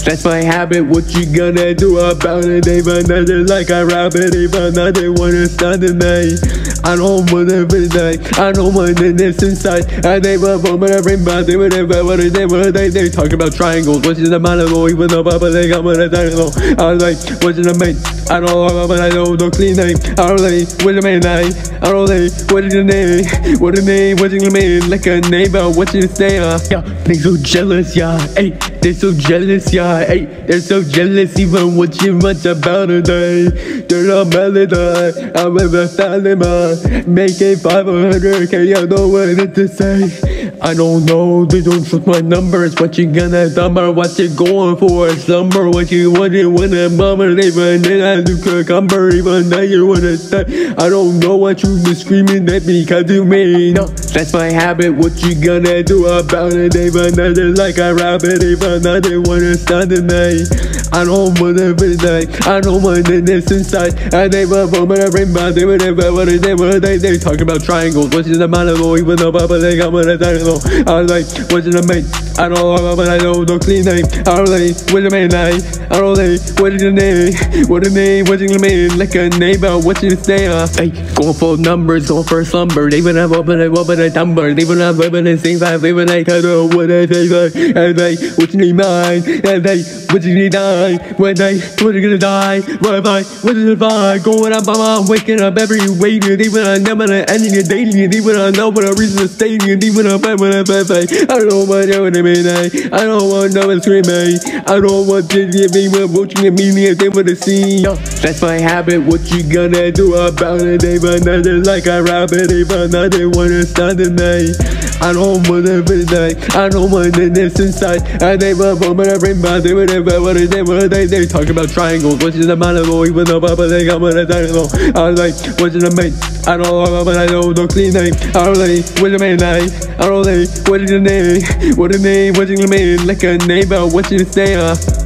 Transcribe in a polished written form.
that's my habit. What you gonna do about it? Even nothing like a rabbit, even nothing wanna stand the night. I don't wanna be like, I don't want this inside. And they were bombing every month, they talk about triangles, what's in the matter, even though they got what I don't. I was like, what's in the mate? I don't know, but I know the clean name. I don't like, what's the main name? I don't like, what is your name? What the name? What's your name? Like a neighbor, what's your name? Yeah, they so jealous, yeah, hey, they're so jealous, yeah, hey, they're so jealous, even what you much about a day. They're not melody, I'm a family man, making 500K, I don't know what to say. I don't know, they don't trust my numbers. What you gonna dumber? What you going for? Slumber, what you want a mummer? Even then I do cucumber, even now you wanna stay. I don't know what you been screaming at me, cause you mean. No, that's my habit, what you gonna do about it? Even nothing like a rabbit, even nothing wanna stand the night. I don't wanna be like, I don't want this inside. And they were bombing every month, they talk about triangles, what's in the matter, even though they got what I don't know. I was like, what's in the mate? I don't know, but I know the clean name. I don't like, what's the main name? I don't like, what is your name? What the name? What's your name? Like a neighbor, what's your name? Hey, going for numbers, going for slumber. They even have open a number. They even have open a same vibe. They even like, I don't know what I say. And like, what's your name? And like, what's your name? When you gonna die? What is the vibe? Going up, I'm waking up every waiting. Even I never ending a daily. Even I know what a reason to stay. Even I don't know what I mean. I don't want no one screaming. I don't want to give anyone watching a meaning they wanna see. That's my habit. What you gonna do about it? Even nothing like a rabbit. Even nothing wanna stand the night. I don't wanna be like, I don't want this inside. And they were bombing every month. They talk about triangles, what's in the matter, even though they got what I don't know. I was like, what's in the mate? I don't know, but I know the clean name. I don't like, what's the main name? I don't like, what is your name? What the name? What's your name? Like a neighbor, what's your name?